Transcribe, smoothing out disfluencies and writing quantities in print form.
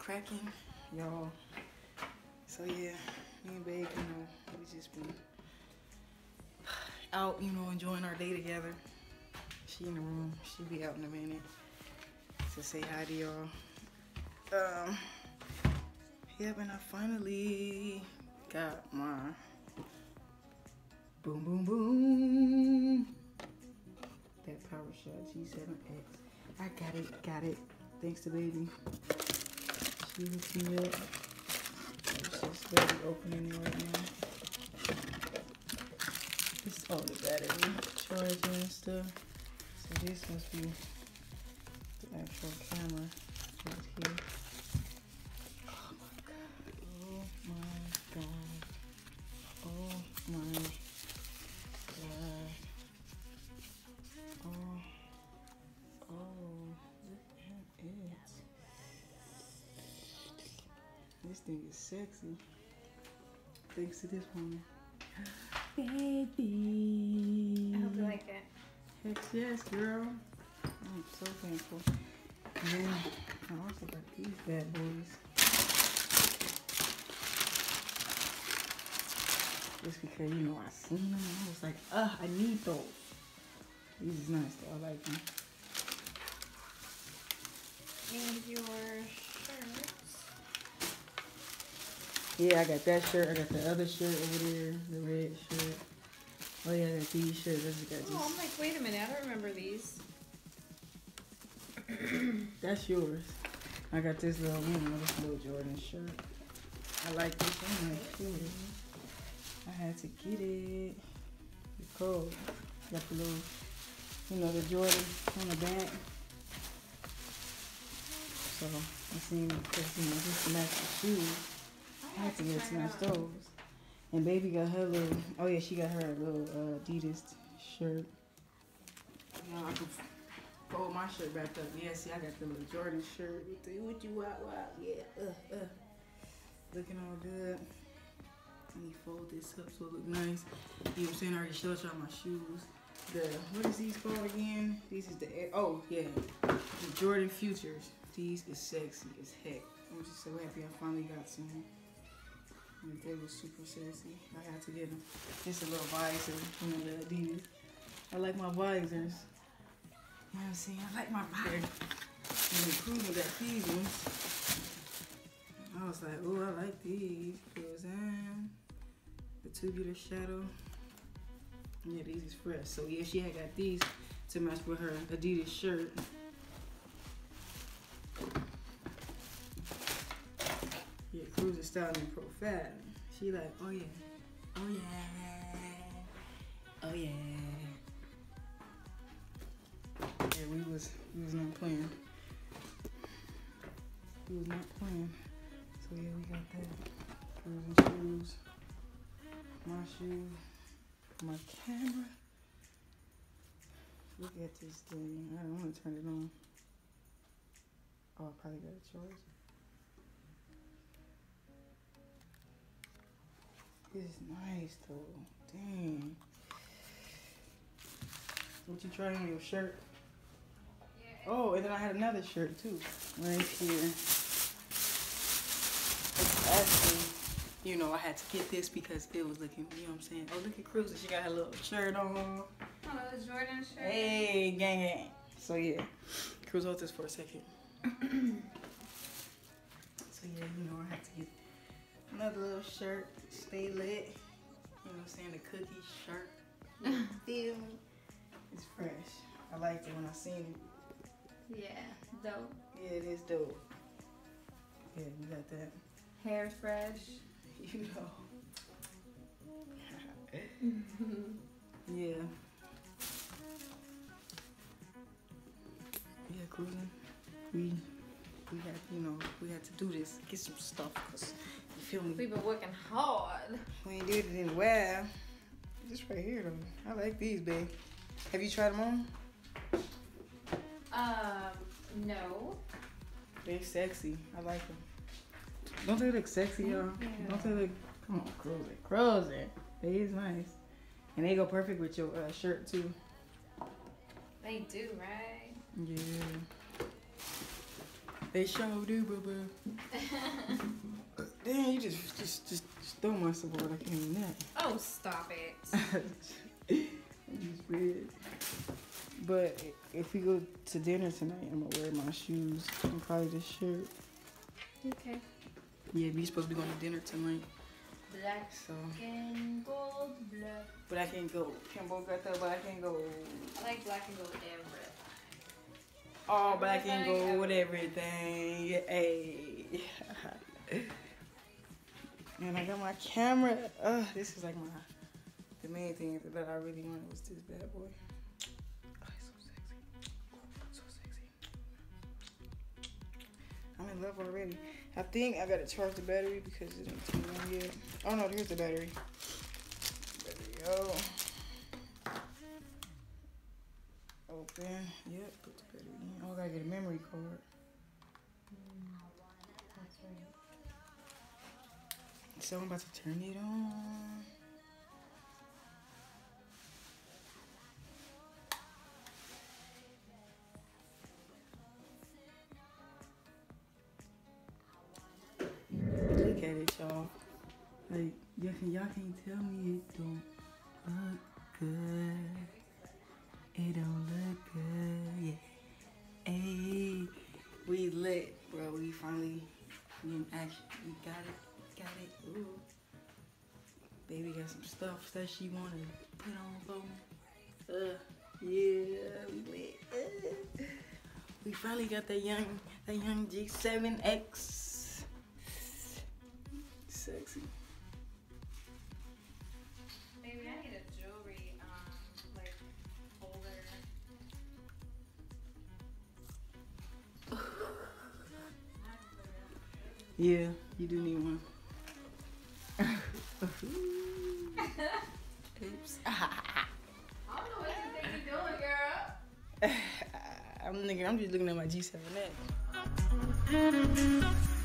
cracking, y'all. So yeah, me and babe, we just been out, enjoying our day together. She in the room. She'll be out in a minute to say hi to y'all. Yep, and I finally got my boom, boom, boom. That PowerShot G7X. I got it. Thanks to baby. She hooked me up. It's just slowly opening it right now. It's all the battery charging and stuff. So this must be the actual camera right here. Oh my god. Oh my god. Look at it. This thing is sexy. Thanks to this one. Baby. I hope you like it. Heck yes, girl. I'm so thankful. And then I also got these bad boys. Just because, I seen them. I was like, I need those. These is nice though. I like them. And your shirts. Yeah, I got that shirt. I got the other shirt over there, the red shirt. Oh yeah, I got these shirts. I just got these. Oh, I'm like, wait a minute. I don't remember these. That's yours. I got this little, this little Jordan shirt. I like this one right here. I had to get it. It's cold. Got the little, the Jordan on the back. So I seen because just to match the shoes. I had to get to match those. And baby got her little, oh yeah, she got her little Adidas shirt. Now I can fold my shirt back up. Yeah, see, I got the little Jordan shirt with the what you wow. Yeah, looking all good. Let me fold this up so it look nice. You know what I'm saying? I already showed y'all my shoes. What is these called again? These is the the Jordan Futures. These is sexy as heck. I'm just so happy I finally got some. They were super sexy. I had to get them. Just a little visor, the Adidas. I like my visors. You know what I'm saying? I like my visor. And Cruiser got these ones. I was like, oh, I like these. Because the tubular shadow. Yeah, these is fresh. So yeah, she had got these to match with her Adidas shirt. Yeah, Cruiser Styling Profile. She like, oh yeah. Yeah, we was not playing. We was not playing. So yeah, we got that. Cruising shoes. My shoes. My camera. Look at this thing. I don't want to turn it on. Oh, I probably got a charge. It's nice though. Dang. What you trying on your shirt? Yeah. Oh, and then I had another shirt too. Right here. It's actually, I had to get this because it was looking, you know what I'm saying? Oh, look at Cruiser. She got her little shirt on. Oh, the Jordan shirt. Hey, gang. So yeah. Cruise hold this for a second. So yeah, I had to get another little shirt to stay lit. You know what I'm saying? The cookie shirt. Feel me? It's fresh. I liked it when I seen it. Yeah, dope. Yeah, it is dope. Yeah, we got that. Hair's fresh. Yeah. Yeah, cruising. We had, we had to do this. Get some stuff, cause you feel me? We've been working hard. We ain't did it in a while. This right here though. I like these, babe. Have you tried them on? No. They're sexy. I like them. Don't they look sexy, y'all? Yeah. Don't they look? Come on, cruising. They is nice, and they go perfect with your shirt too. They do, right? Yeah. They sure do, boo boo. Damn, you just throw my support. I can't even that. Oh, stop it. I'm just weird. But if we go to dinner tonight, I'm gonna wear my shoes and probably this shirt. Okay. Yeah, we supposed to be going to dinner tonight. Black So, and gold, black. but I can't go. Kimbo got that black and gold. I like black and gold everything. All black and gold with everything. Hey. And I got my camera. This is like the main thing that I really wanted was this bad boy. Oh, it's so sexy. So sexy. I'm in love already. I think I gotta charge the battery because it ain't too long yet. Oh no, here's the battery. There we go. Open. Yep, put the battery in. Oh, I gotta get a memory card. That's right. So I'm about to turn it on. Look at it, y'all. Like, y'all can't tell me it don't look good. It don't look good, yeah. Hey, we lit, bro. We finally in action. We got it. Got it. Ooh. Baby got some stuff that she wanna put on for me. Yeah, we lit. We finally got that young G7X. Sexy. Baby, I need a jewelry, like, holder. Yeah, you do need one. Oops. I don't know what you think you're doing, girl. I'm just looking at my G7X.